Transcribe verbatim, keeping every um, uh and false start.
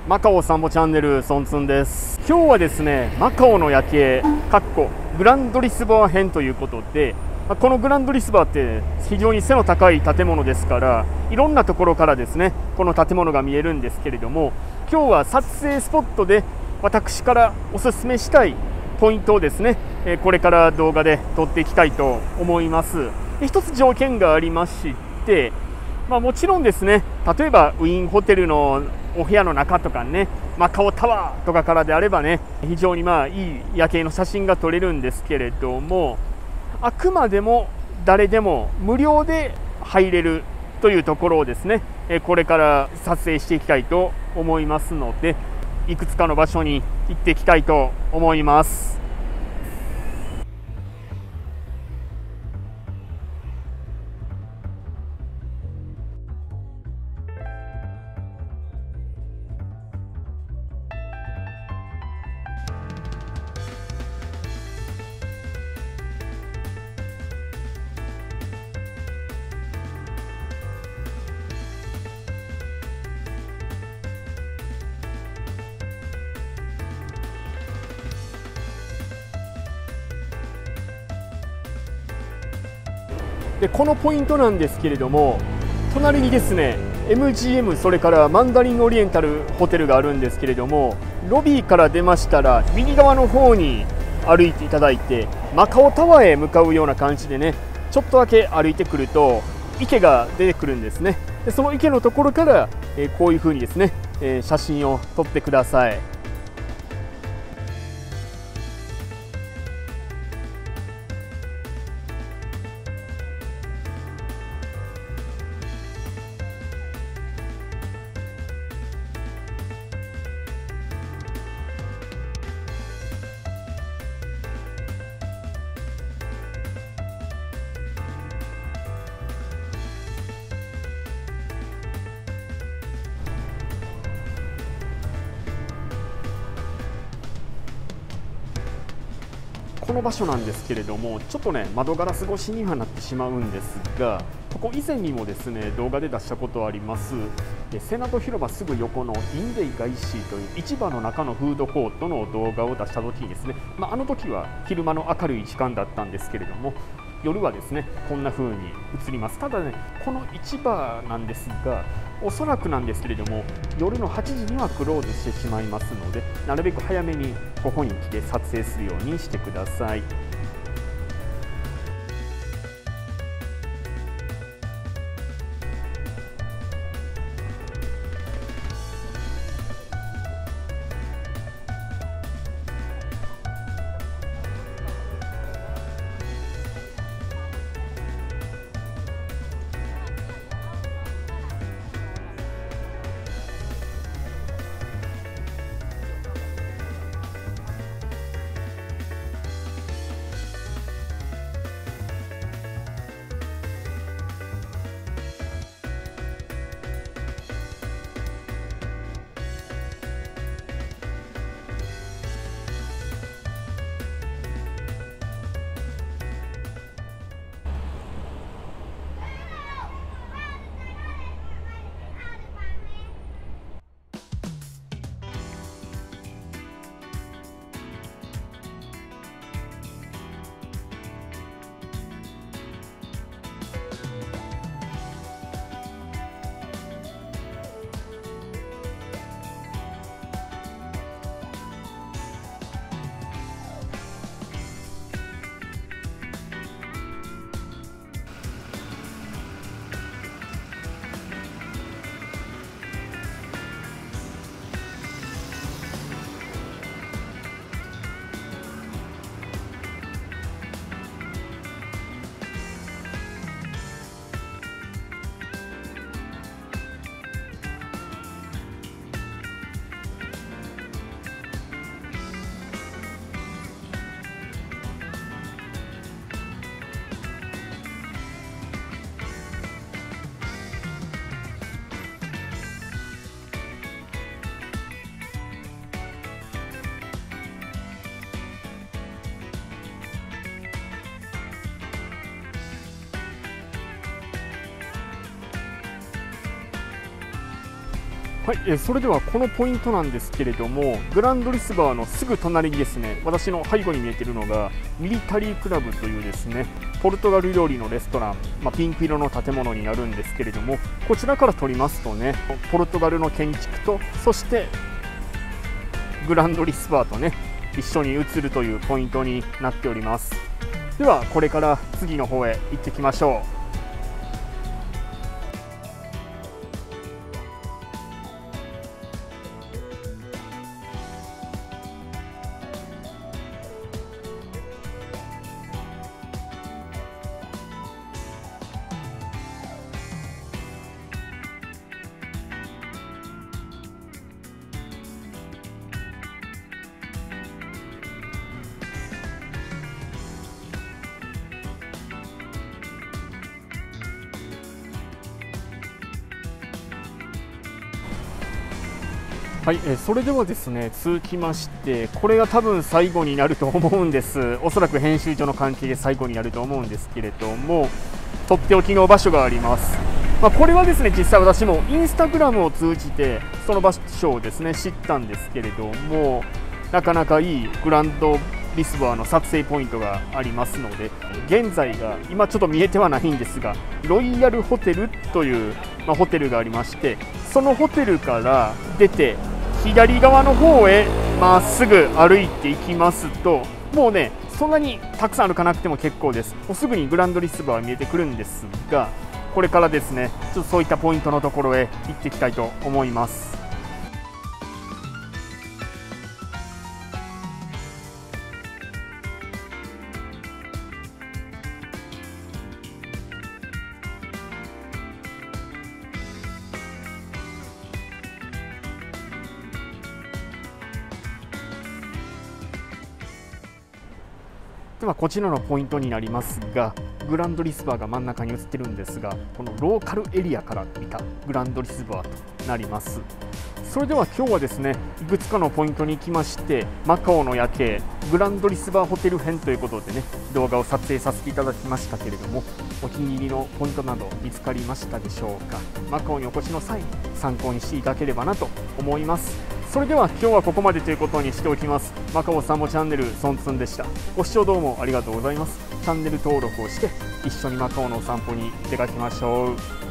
マカオ散歩チャンネルソンツンです。今日はですね、マカオの夜景かっこグランドリスバー編ということで、このグランドリスバーって非常に背の高い建物ですから、いろんなところからですねこの建物が見えるんですけれども、今日は撮影スポットで私からおすすめしたいポイントをですねこれから動画で撮っていきたいと思います。一つ条件がありまして、まあ、もちろんですね、例えばウィーンホテルのお部屋の中とかね、マカオタワーとかからであればね、非常にまあいい夜景の写真が撮れるんですけれども、あくまでも誰でも無料で入れるというところをですね、これから撮影していきたいと思いますので、いくつかの場所に行っていきたいと思います。でこのポイントなんですけれども、隣にですね エムジーエム それからマンダリンオリエンタルホテルがあるんですけれども、ロビーから出ましたら右側の方に歩いていただいて、マカオタワーへ向かうような感じでね、ちょっとだけ歩いてくると池が出てくるんですね。でその池のところから、えー、こういうふうにですね、えー、写真を撮ってください。この場所なんですけれども、ちょっとね窓ガラス越しにはなってしまうんですが、ここ以前にもですね動画で出したことあります。セナド広場すぐ横のインデイガイシーという市場の中のフードコートの動画を出した時にですね、まあ、あの時は昼間の明るい時間だったんですけれども、夜はですねこんな風に映ります。ただね、この市場なんですが、おそらくなんですけれども夜のはちじにはクローズしてしまいますので、なるべく早めにここに来て撮影するようにしてください。 はい、えそれではこのポイントなんですけれども、グランドリスバーのすぐ隣にですね、私の背後に見えているのがミリタリークラブというですねポルトガル料理のレストラン、まあ、ピンク色の建物になるんですけれども、こちらから撮りますとね、ポルトガルの建築とそしてグランドリスバーとね一緒に映るというポイントになっております。ではこれから次の方へ行ってきましょう。はい、えそれではですね続きまして、これが多分最後になると思うんです。おそらく編集所の関係で最後になると思うんですけれども、とっておきの場所があります。まあ、これはですね実際私もインスタグラムを通じてその場所をですね知ったんですけれども、なかなかいいグランドリスバーの撮影ポイントがありますので、現在が今ちょっと見えてはないんですが、ロイヤルホテルという、まあ、ホテルがありまして、そのホテルから出て左側の方へまっすぐ歩いていきますと、もうねそんなにたくさん歩かなくても結構です。もうすぐにグランドリスバーは見えてくるんですが、これからですねちょっとそういったポイントのところへ行っていきたいと思います。ではこちらのポイントになりますが、グランドリスバーが真ん中に映ってるんですが、このローカルエリアから見たグランドリスバーとなります。それでは今日はですねいくつかのポイントに行きまして、マカオの夜景グランドリスバーホテル編ということでね動画を撮影させていただきましたけれども、お気に入りのポイントなど見つかりましたでしょうか。マカオにお越しの際参考にしていただければなと思います。それでは今日はここまでということにしておきます。マカオサンボチャンネルソンツンでした。ご視聴どうもありがとうございます。チャンネル登録をして一緒にマカオのお散歩に出かけましょう。